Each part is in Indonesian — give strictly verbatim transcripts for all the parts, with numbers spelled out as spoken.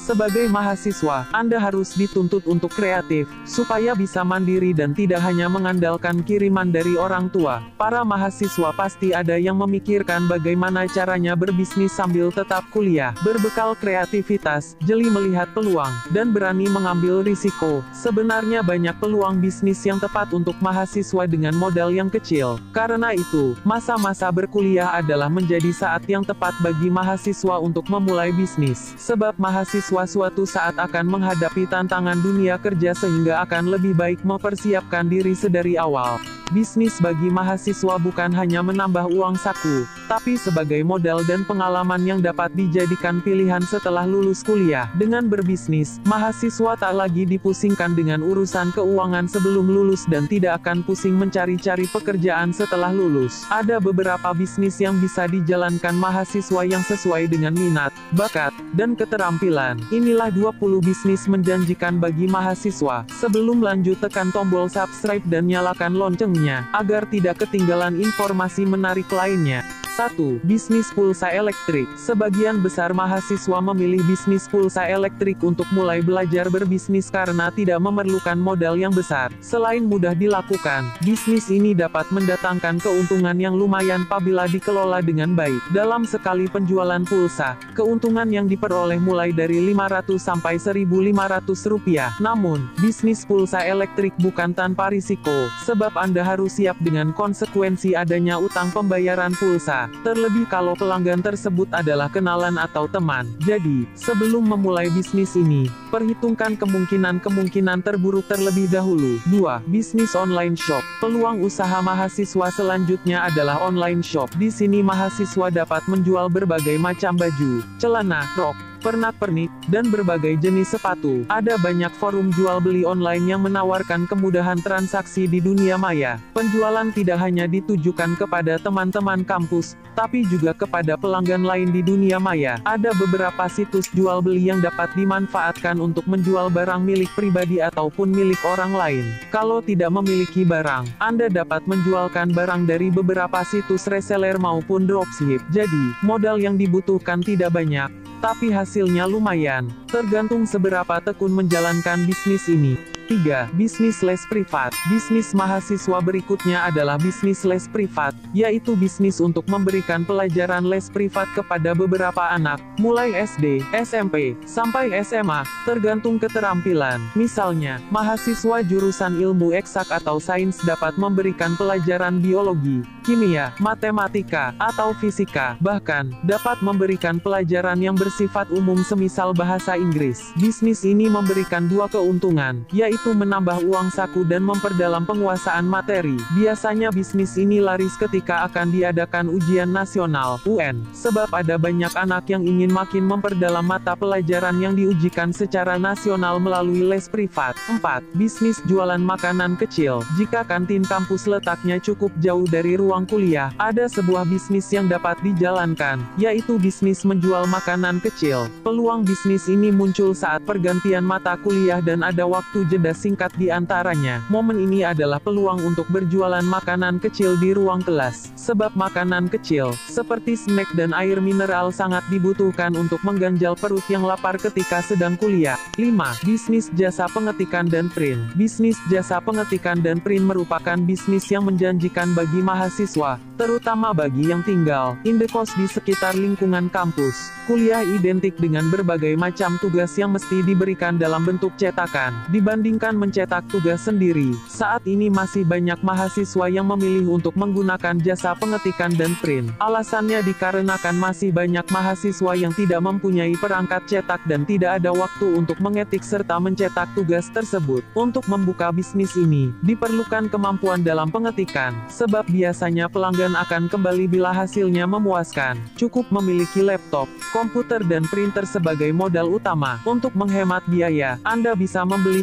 Sebagai mahasiswa, Anda harus dituntut untuk kreatif, supaya bisa mandiri dan tidak hanya mengandalkan kiriman dari orang tua. Para mahasiswa pasti ada yang memikirkan bagaimana caranya berbisnis sambil tetap kuliah. Berbekal kreativitas, jeli melihat peluang, dan berani mengambil risiko. Sebenarnya banyak peluang bisnis yang tepat untuk mahasiswa dengan modal yang kecil. Karena itu, masa-masa berkuliah adalah menjadi saat yang tepat bagi mahasiswa untuk memulai bisnis. Sebab mahasiswa suatu saat akan menghadapi tantangan dunia kerja sehingga akan lebih baik mempersiapkan diri sedari awal. Bisnis bagi mahasiswa bukan hanya menambah uang saku, tapi sebagai modal dan pengalaman yang dapat dijadikan pilihan setelah lulus kuliah. Dengan berbisnis, mahasiswa tak lagi dipusingkan dengan urusan keuangan sebelum lulus dan tidak akan pusing mencari-cari pekerjaan setelah lulus. Ada beberapa bisnis yang bisa dijalankan mahasiswa yang sesuai dengan minat, bakat, dan keterampilan. Inilah dua puluh bisnis menjanjikan bagi mahasiswa. Sebelum lanjut, tekan tombol subscribe dan nyalakan loncengnya, agar tidak ketinggalan informasi menarik lainnya. satu. Bisnis pulsa elektrik. Sebagian besar mahasiswa memilih bisnis pulsa elektrik untuk mulai belajar berbisnis karena tidak memerlukan modal yang besar. Selain mudah dilakukan, bisnis ini dapat mendatangkan keuntungan yang lumayan apabila dikelola dengan baik. Dalam sekali penjualan pulsa, keuntungan yang diperoleh mulai dari lima ratus sampai seribu lima ratus rupiah. Namun, bisnis pulsa elektrik bukan tanpa risiko, sebab Anda harus siap dengan konsekuensi adanya utang pembayaran pulsa. Terlebih kalau pelanggan tersebut adalah kenalan atau teman. Jadi, sebelum memulai bisnis ini, perhitungkan kemungkinan-kemungkinan terburuk terlebih dahulu. dua. Bisnis online shop. Peluang usaha mahasiswa selanjutnya adalah online shop. Di sini mahasiswa dapat menjual berbagai macam baju, celana, rok, pernak-pernik, dan berbagai jenis sepatu. Ada banyak forum jual beli online yang menawarkan kemudahan transaksi di dunia maya. Penjualan tidak hanya ditujukan kepada teman-teman kampus, tapi juga kepada pelanggan lain di dunia maya. Ada beberapa situs jual beli yang dapat dimanfaatkan untuk menjual barang milik pribadi ataupun milik orang lain. Kalau tidak memiliki barang, Anda dapat menjualkan barang dari beberapa situs reseller maupun dropship. Jadi, modal yang dibutuhkan tidak banyak, tapi hasilnya lumayan, tergantung seberapa tekun menjalankan bisnis ini. tiga. Bisnis les privat. Bisnis mahasiswa berikutnya adalah bisnis les privat, yaitu bisnis untuk memberikan pelajaran les privat kepada beberapa anak, mulai S D, S M P, sampai S M A, tergantung keterampilan. Misalnya, mahasiswa jurusan ilmu eksak atau sains dapat memberikan pelajaran biologi, kimia, matematika, atau fisika, bahkan, dapat memberikan pelajaran yang bersifat umum semisal bahasa Inggris. Bisnis ini memberikan dua keuntungan, yaitu itu menambah uang saku dan memperdalam penguasaan materi. Biasanya bisnis ini laris ketika akan diadakan ujian nasional, U N, sebab ada banyak anak yang ingin makin memperdalam mata pelajaran yang diujikan secara nasional melalui les privat. empat. Bisnis jualan makanan kecil. Jika kantin kampus letaknya cukup jauh dari ruang kuliah, ada sebuah bisnis yang dapat dijalankan, yaitu bisnis menjual makanan kecil. Peluang bisnis ini muncul saat pergantian mata kuliah dan ada waktu jeda singkat di antaranya. Momen ini adalah peluang untuk berjualan makanan kecil di ruang kelas, sebab makanan kecil, seperti snack dan air mineral sangat dibutuhkan untuk mengganjal perut yang lapar ketika sedang kuliah. lima. Bisnis jasa pengetikan dan print. Bisnis jasa pengetikan dan print merupakan bisnis yang menjanjikan bagi mahasiswa, terutama bagi yang tinggal indekos di sekitar lingkungan kampus. Kuliah identik dengan berbagai macam tugas yang mesti diberikan dalam bentuk cetakan, dibanding mencetak tugas sendiri. Saat ini masih banyak mahasiswa yang memilih untuk menggunakan jasa pengetikan dan print. Alasannya dikarenakan masih banyak mahasiswa yang tidak mempunyai perangkat cetak dan tidak ada waktu untuk mengetik serta mencetak tugas tersebut. Untuk membuka bisnis ini, diperlukan kemampuan dalam pengetikan, sebab biasanya pelanggan akan kembali bila hasilnya memuaskan. Cukup memiliki laptop, komputer dan printer sebagai modal utama. Untuk menghemat biaya, Anda bisa membeli perangkat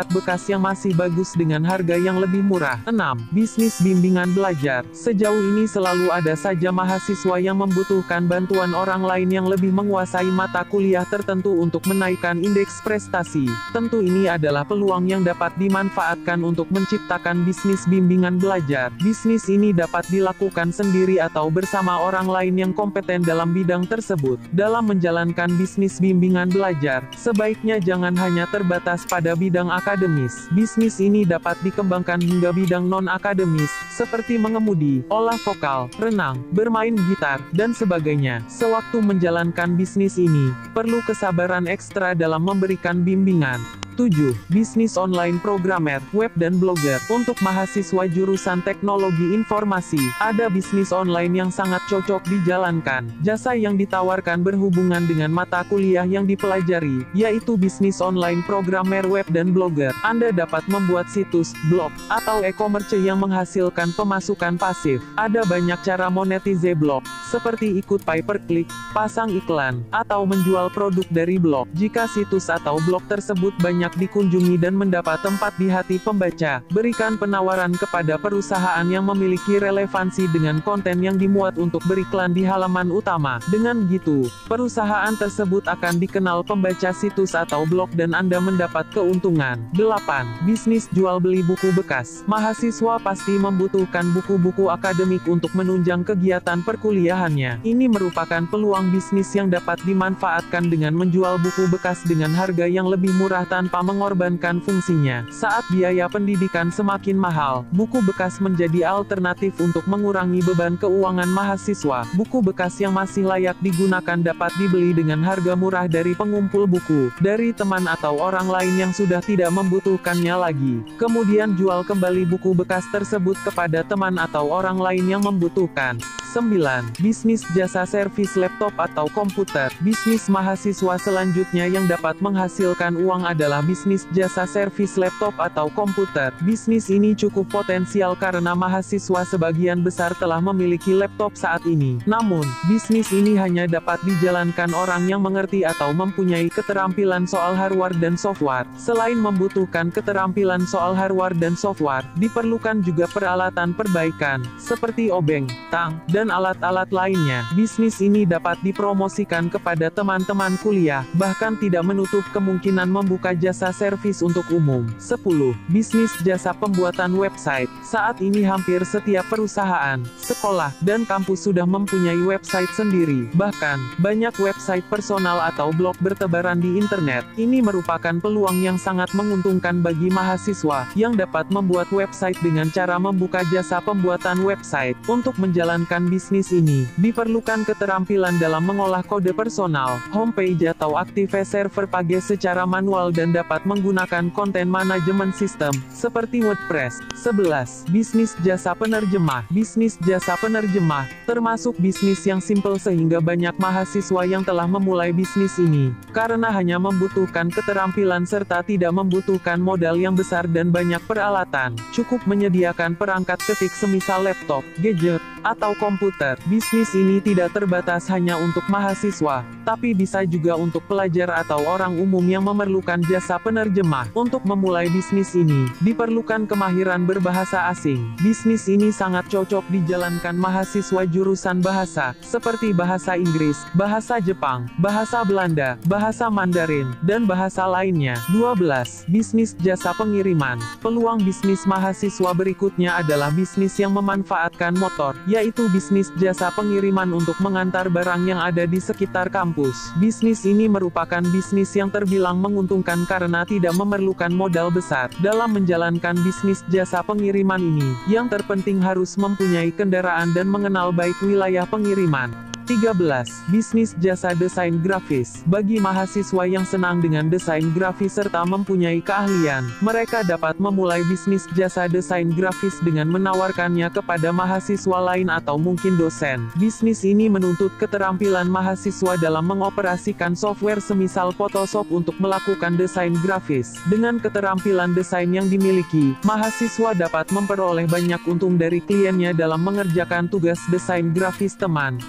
perangkat bekas yang masih bagus dengan harga yang lebih murah. enam. Bisnis bimbingan belajar. Sejauh ini selalu ada saja mahasiswa yang membutuhkan bantuan orang lain yang lebih menguasai mata kuliah tertentu untuk menaikkan indeks prestasi. Tentu ini adalah peluang yang dapat dimanfaatkan untuk menciptakan bisnis bimbingan belajar. Bisnis ini dapat dilakukan sendiri atau bersama orang lain yang kompeten dalam bidang tersebut. Dalam menjalankan bisnis bimbingan belajar, sebaiknya jangan hanya terbatas pada bidang akademis. Bisnis ini dapat dikembangkan hingga bidang non-akademis, seperti mengemudi, olah vokal, renang, bermain gitar, dan sebagainya. Sewaktu menjalankan bisnis ini, perlu kesabaran ekstra dalam memberikan bimbingan. tujuh. Bisnis online programmer, web dan blogger. Untuk mahasiswa jurusan teknologi informasi, ada bisnis online yang sangat cocok dijalankan. Jasa yang ditawarkan berhubungan dengan mata kuliah yang dipelajari, yaitu bisnis online programmer web dan blogger. Anda dapat membuat situs, blog, atau e-commerce yang menghasilkan pemasukan pasif. Ada banyak cara monetize blog, seperti ikut pay per click, pasang iklan, atau menjual produk dari blog. Jika situs atau blog tersebut banyak dikunjungi dan mendapat tempat di hati pembaca, berikan penawaran kepada perusahaan yang memiliki relevansi dengan konten yang dimuat untuk beriklan di halaman utama. Dengan begitu, perusahaan tersebut akan dikenal pembaca situs atau blog dan Anda mendapat keuntungan. delapan. Bisnis jual beli buku bekas. Mahasiswa pasti membutuhkan buku-buku akademik untuk menunjang kegiatan perkuliahannya. Ini merupakan peluang bisnis yang dapat dimanfaatkan dengan menjual buku bekas dengan harga yang lebih murah tanpa tanpa mengorbankan fungsinya. Saat biaya pendidikan semakin mahal, buku bekas menjadi alternatif untuk mengurangi beban keuangan mahasiswa. Buku bekas yang masih layak digunakan dapat dibeli dengan harga murah dari pengumpul buku, dari teman atau orang lain yang sudah tidak membutuhkannya lagi. Kemudian jual kembali buku bekas tersebut kepada teman atau orang lain yang membutuhkan. sembilan. Bisnis jasa servis laptop atau komputer. Bisnis mahasiswa selanjutnya yang dapat menghasilkan uang adalah bisnis jasa servis laptop atau komputer. Bisnis ini cukup potensial karena mahasiswa sebagian besar telah memiliki laptop saat ini. Namun, bisnis ini hanya dapat dijalankan orang yang mengerti atau mempunyai keterampilan soal hardware dan software. Selain membutuhkan keterampilan soal hardware dan software, diperlukan juga peralatan perbaikan, seperti obeng, tang, dan alat-alat lainnya. Bisnis ini dapat dipromosikan kepada teman-teman kuliah, bahkan tidak menutup kemungkinan membuka jasa servis untuk umum. sepuluh. Bisnis jasa pembuatan website. Saat ini hampir setiap perusahaan, sekolah, dan kampus sudah mempunyai website sendiri. Bahkan, banyak website personal atau blog bertebaran di internet. Ini merupakan peluang yang sangat menguntungkan bagi mahasiswa, yang dapat membuat website dengan cara membuka jasa pembuatan website. Untuk menjalankan bisnis ini, diperlukan keterampilan dalam mengolah kode personal, homepage atau aktive server page secara manual dan dapat menggunakan konten manajemen sistem, seperti WordPress. sebelas. Bisnis jasa penerjemah. Bisnis jasa penerjemah, termasuk bisnis yang simpel sehingga banyak mahasiswa yang telah memulai bisnis ini, karena hanya membutuhkan keterampilan serta tidak membutuhkan modal yang besar dan banyak peralatan. Cukup menyediakan perangkat ketik semisal laptop, gadget, atau komputer. Bisnis ini tidak terbatas hanya untuk mahasiswa, tapi bisa juga untuk pelajar atau orang umum yang memerlukan jasa penerjemah. Untuk memulai bisnis ini, diperlukan kemahiran berbahasa asing. Bisnis ini sangat cocok dijalankan mahasiswa jurusan bahasa, seperti bahasa Inggris, bahasa Jepang, bahasa Belanda, bahasa Mandarin, dan bahasa lainnya. dua belas. Bisnis jasa pengiriman. Peluang bisnis mahasiswa berikutnya adalah bisnis yang memanfaatkan motor, yaitu bisnis jasa pengiriman untuk mengantar barang yang ada di sekitar kampus. Bisnis ini merupakan bisnis yang terbilang menguntungkan karena tidak memerlukan modal besar. Dalam menjalankan bisnis jasa pengiriman ini, yang terpenting harus mempunyai kendaraan dan mengenal baik wilayah pengiriman. tiga belas. Bisnis jasa desain grafis. Bagi mahasiswa yang senang dengan desain grafis serta mempunyai keahlian, mereka dapat memulai bisnis jasa desain grafis dengan menawarkannya kepada mahasiswa lain atau mungkin dosen. Bisnis ini menuntut keterampilan mahasiswa dalam mengoperasikan software semisal Photoshop untuk melakukan desain grafis. Dengan keterampilan desain yang dimiliki, mahasiswa dapat memperoleh banyak untung dari kliennya dalam mengerjakan tugas desain grafis teman. Jasa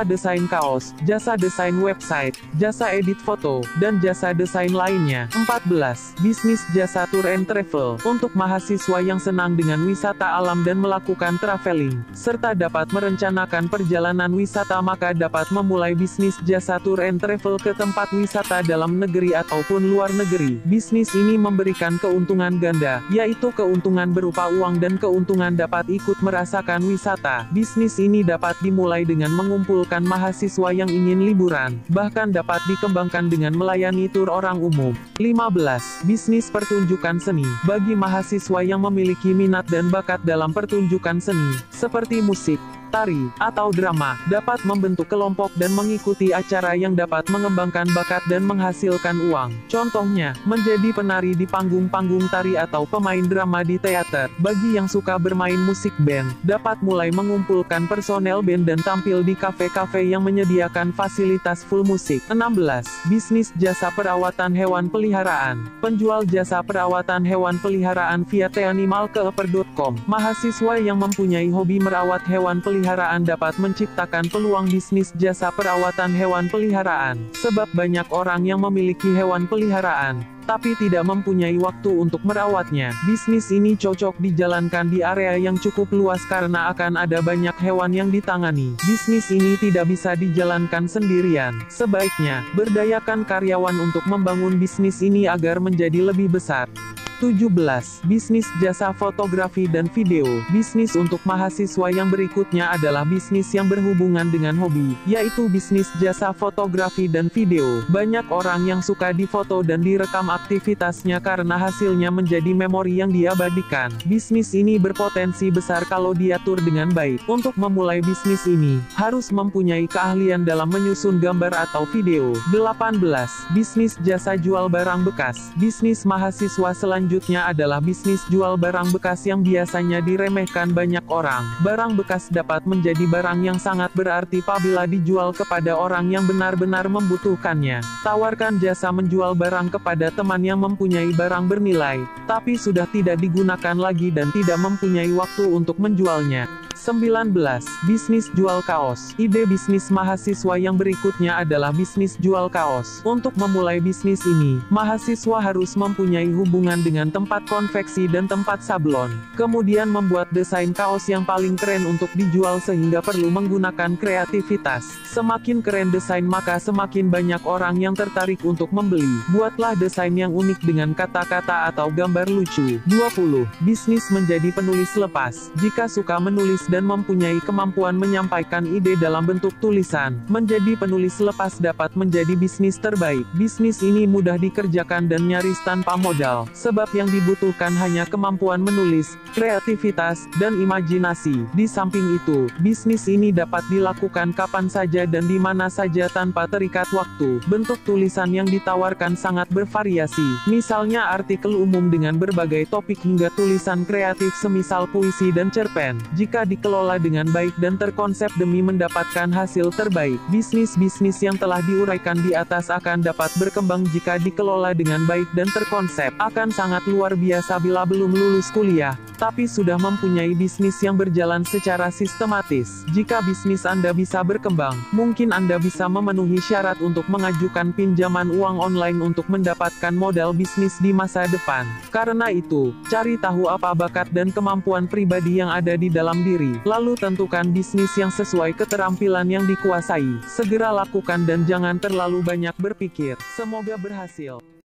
desain kaos, jasa desain website, jasa edit foto, dan jasa desain lainnya. empat belas. Bisnis jasa tour and travel. Untuk mahasiswa yang senang dengan wisata alam dan melakukan traveling, serta dapat merencanakan perjalanan wisata, maka dapat memulai bisnis jasa tour and travel ke tempat wisata dalam negeri ataupun luar negeri. Bisnis ini memberikan keuntungan ganda, yaitu keuntungan berupa uang dan keuntungan dapat ikut merasakan wisata. Bisnis ini dapat dimulai dengan mengumpulkan mahasiswa yang ingin liburan, bahkan dapat dikembangkan dengan melayani tur orang umum. lima belas. Bisnis pertunjukan seni. Bagi mahasiswa yang memiliki minat dan bakat dalam pertunjukan seni, seperti musik, tari, atau drama, dapat membentuk kelompok dan mengikuti acara yang dapat mengembangkan bakat dan menghasilkan uang. Contohnya, menjadi penari di panggung-panggung tari atau pemain drama di teater. Bagi yang suka bermain musik band, dapat mulai mengumpulkan personel band dan tampil di kafe-kafe yang menyediakan fasilitas full musik. enam belas. Bisnis jasa perawatan hewan peliharaan. Penjual jasa perawatan hewan peliharaan via teanimal keeper dot com. Mahasiswa yang mempunyai hobi merawat hewan peliharaan peliharaan dapat menciptakan peluang bisnis jasa perawatan hewan peliharaan, sebab banyak orang yang memiliki hewan peliharaan, tapi tidak mempunyai waktu untuk merawatnya. Bisnis ini cocok dijalankan di area yang cukup luas karena akan ada banyak hewan yang ditangani. Bisnis ini tidak bisa dijalankan sendirian. Sebaiknya, berdayakan karyawan untuk membangun bisnis ini agar menjadi lebih besar. tujuh belas. Bisnis jasa fotografi dan video. Bisnis untuk mahasiswa yang berikutnya adalah bisnis yang berhubungan dengan hobi, yaitu bisnis jasa fotografi dan video. Banyak orang yang suka difoto dan direkam aktivitasnya karena hasilnya menjadi memori yang diabadikan. Bisnis ini berpotensi besar kalau diatur dengan baik. Untuk memulai bisnis ini, harus mempunyai keahlian dalam menyusun gambar atau video. delapan belas. Bisnis jasa jual barang bekas. Bisnis mahasiswa selanjutnya Selanjutnya adalah bisnis jual barang bekas yang biasanya diremehkan banyak orang. Barang bekas dapat menjadi barang yang sangat berarti apabila dijual kepada orang yang benar-benar membutuhkannya. Tawarkan jasa menjual barang kepada teman yang mempunyai barang bernilai, tapi sudah tidak digunakan lagi dan tidak mempunyai waktu untuk menjualnya. sembilan belas. Bisnis jual kaos. Ide bisnis mahasiswa yang berikutnya adalah bisnis jual kaos. Untuk memulai bisnis ini, mahasiswa harus mempunyai hubungan dengan tempat konveksi dan tempat sablon. Kemudian membuat desain kaos yang paling keren untuk dijual sehingga perlu menggunakan kreativitas. Semakin keren desain maka semakin banyak orang yang tertarik untuk membeli. Buatlah desain yang unik dengan kata-kata atau gambar lucu. dua puluh. Bisnis menjadi penulis lepas. Jika suka menulis dan mempunyai kemampuan menyampaikan ide dalam bentuk tulisan, menjadi penulis lepas dapat menjadi bisnis terbaik. Bisnis ini mudah dikerjakan dan nyaris tanpa modal, sebab yang dibutuhkan hanya kemampuan menulis, kreativitas, dan imajinasi. Di samping itu, bisnis ini dapat dilakukan kapan saja dan di mana saja tanpa terikat waktu. Bentuk tulisan yang ditawarkan sangat bervariasi, misalnya artikel umum dengan berbagai topik hingga tulisan kreatif semisal puisi dan cerpen. Jika dikelola dengan baik dan terkonsep demi mendapatkan hasil terbaik, bisnis-bisnis yang telah diuraikan di atas akan dapat berkembang jika dikelola dengan baik dan terkonsep. Akan sangat luar biasa bila belum lulus kuliah, tapi sudah mempunyai bisnis yang berjalan secara sistematis. Jika bisnis Anda bisa berkembang, mungkin Anda bisa memenuhi syarat untuk mengajukan pinjaman uang online untuk mendapatkan modal bisnis di masa depan. Karena itu, cari tahu apa bakat dan kemampuan pribadi yang ada di dalam diri, lalu tentukan bisnis yang sesuai keterampilan yang dikuasai. Segera lakukan dan jangan terlalu banyak berpikir. Semoga berhasil.